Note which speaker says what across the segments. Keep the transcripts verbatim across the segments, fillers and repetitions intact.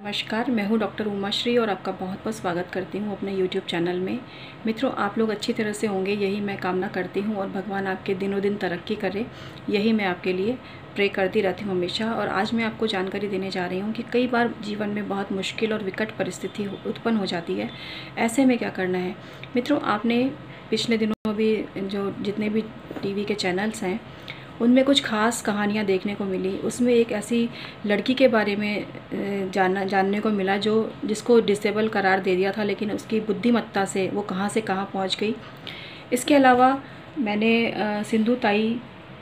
Speaker 1: नमस्कार, मैं हूँ डॉक्टर उमाश्री और आपका बहुत बहुत स्वागत करती हूँ अपने यूट्यूब चैनल में। मित्रों, आप लोग अच्छी तरह से होंगे, यही मैं कामना करती हूँ और भगवान आपके दिनों दिन तरक्की करे, यही मैं आपके लिए प्रे करती रहती हूँ हमेशा। और आज मैं आपको जानकारी देने जा रही हूँ कि कई बार जीवन में बहुत मुश्किल और विकट परिस्थिति उत्पन्न हो जाती है। ऐसे में क्या करना है मित्रों? आपने पिछले दिनों भी जो जितने भी टीवी के चैनल्स हैं उनमें कुछ ख़ास कहानियाँ देखने को मिली। उसमें एक ऐसी लड़की के बारे में जानना जानने को मिला जो जिसको डिसेबल करार दे दिया था, लेकिन उसकी बुद्धिमत्ता से वो कहाँ से कहाँ पहुँच गई। इसके अलावा मैंने सिंधु ताई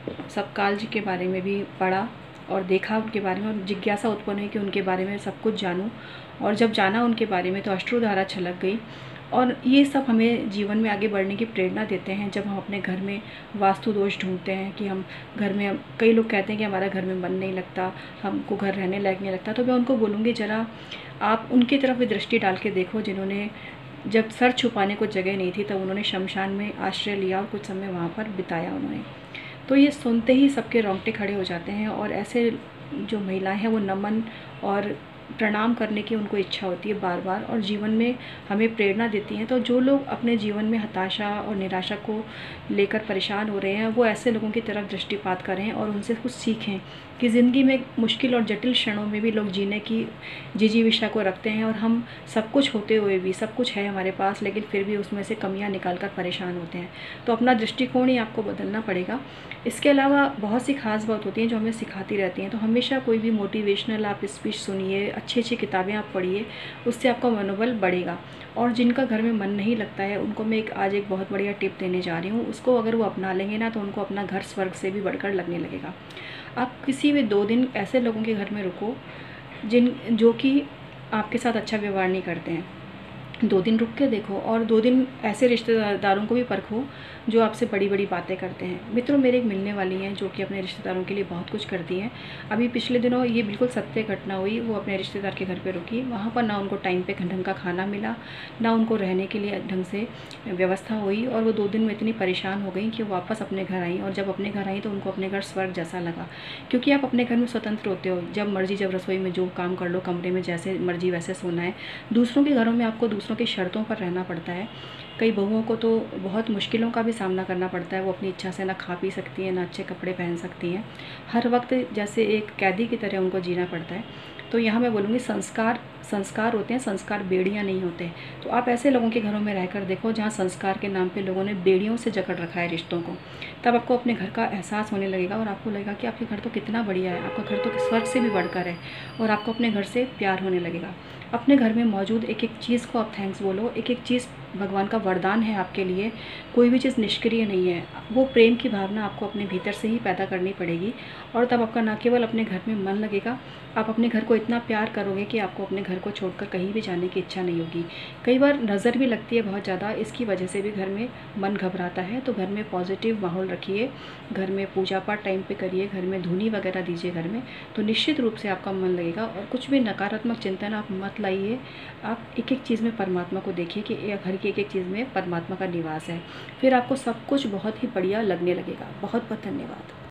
Speaker 1: सपकाल जी के बारे में भी पढ़ा और देखा उनके बारे में, और जिज्ञासा उत्पन्न हुई कि उनके बारे में सब कुछ जानूं। और जब जाना उनके बारे में तो अश्रुधारा छलक गई। और ये सब हमें जीवन में आगे बढ़ने की प्रेरणा देते हैं। जब हम अपने घर में वास्तु दोष ढूंढते हैं कि हम घर में, कई लोग कहते हैं कि हमारा घर में मन नहीं लगता, हमको घर रहने लायक नहीं लगता, तो मैं उनको बोलूँगी ज़रा आप उनकी तरफ भी दृष्टि डाल के देखो जिन्होंने, जब सर छुपाने को जगह नहीं थी तब उन्होंने शमशान में आश्रय लिया और कुछ समय वहाँ पर बिताया उन्होंने। तो ये सुनते ही सबके रोंगटे खड़े हो जाते हैं और ऐसे जो महिलाएं हैं वो नमन और प्रणाम करने की उनको इच्छा होती है बार बार, और जीवन में हमें प्रेरणा देती हैं। तो जो लोग अपने जीवन में हताशा और निराशा को लेकर परेशान हो रहे हैं वो ऐसे लोगों की तरफ दृष्टिपात करें और उनसे कुछ सीखें कि ज़िंदगी में मुश्किल और जटिल क्षणों में भी लोग जीने की जिजीविषा को रखते हैं। और हम सब कुछ होते हुए भी, सब कुछ है हमारे पास, लेकिन फिर भी उसमें से कमियां निकाल कर परेशान होते हैं। तो अपना दृष्टिकोण ही आपको बदलना पड़ेगा। इसके अलावा बहुत सी खास बात होती हैं जो हमें सिखाती रहती हैं। तो हमेशा कोई भी मोटिवेशनल आप स्पीच सुनिए, अच्छी अच्छी किताबें आप पढ़िए, उससे आपका मनोबल बढ़ेगा। और जिनका घर में मन नहीं लगता है उनको मैं एक आज एक बहुत बढ़िया टिप देने जा रही हूँ। उसको अगर वो अपना लेंगे ना तो उनको अपना घर स्वर्ग से भी बढ़कर लगने लगेगा। आप किसी भी दो दिन ऐसे लोगों के घर में रुको जिन जो कि आपके साथ अच्छा व्यवहार नहीं करते हैं। दो दिन रुक के देखो, और दो दिन ऐसे रिश्तेदारों को भी परखो जो आपसे बड़ी बड़ी बातें करते हैं। मित्रों, मेरे एक मिलने वाली हैं जो कि अपने रिश्तेदारों के लिए बहुत कुछ करती हैं। अभी पिछले दिनों ये बिल्कुल सत्य घटना हुई। वो अपने रिश्तेदार के घर पे रुकी, वहाँ पर ना उनको टाइम पे ढंग का खाना मिला, ना उनको रहने के लिए ढंग से व्यवस्था हुई, और वो दो दिन में इतनी परेशान हो गई कि वो वापस अपने घर आई। और जब अपने घर आई तो उनको अपने घर स्वर्ग जैसा लगा, क्योंकि आप अपने घर में स्वतंत्र होते हो, जब मर्जी जब रसोई में जो काम कर लो, कमरे में जैसे मर्जी वैसे सोना है। दूसरों के घरों में आपको दूसरों की शर्तों पर रहना पड़ता है। कई बहुओं को तो बहुत मुश्किलों का भी सामना करना पड़ता है। वो अपनी इच्छा से ना खा पी सकती हैं, ना अच्छे कपड़े पहन सकती हैं। हर वक्त जैसे एक कैदी की तरह उनको जीना पड़ता है। तो यहाँ मैं बोलूँगी संस्कार संस्कार होते हैं, संस्कार बेड़ियाँ नहीं होते। तो आप ऐसे लोगों के घरों में रहकर देखो जहाँ संस्कार के नाम पे लोगों ने बेड़ियों से जकड़ रखा है रिश्तों को। तब आपको अपने घर का एहसास होने लगेगा और आपको लगेगा कि आपके घर तो कितना बढ़िया है, आपका घर तो स्वर्ग से भी बढ़कर है, और आपको अपने घर से प्यार होने लगेगा। अपने घर में मौजूद एक एक चीज़ को आप थैंक्स बोलो। एक एक चीज़ भगवान का वरदान है आपके लिए। कोई भी चीज़ निष्क्रिय नहीं है। वो प्रेम की भावना आपको अपने भीतर से ही पैदा करनी पड़ेगी, और तब आपका न केवल अपने घर में मन लगेगा, आप अपने घर को इतना प्यार करोगे कि आपको अपने घर को छोड़कर कहीं भी जाने की इच्छा नहीं होगी। कई बार नज़र भी लगती है बहुत ज़्यादा, इसकी वजह से भी घर में मन घबराता है। तो घर में पॉजिटिव माहौल रखिए, घर में पूजा पाठ टाइम पे करिए, घर में धूनी वगैरह दीजिए घर में, तो निश्चित रूप से आपका मन लगेगा। और कुछ भी नकारात्मक चिंतन आप मत लाइए। आप एक एक चीज़ में परमात्मा को देखिए कि घर की एक एक चीज़ में परमात्मा का निवास है। फिर आपको सब कुछ बहुत ही बढ़िया लगने लगेगा। बहुत बहुत धन्यवाद।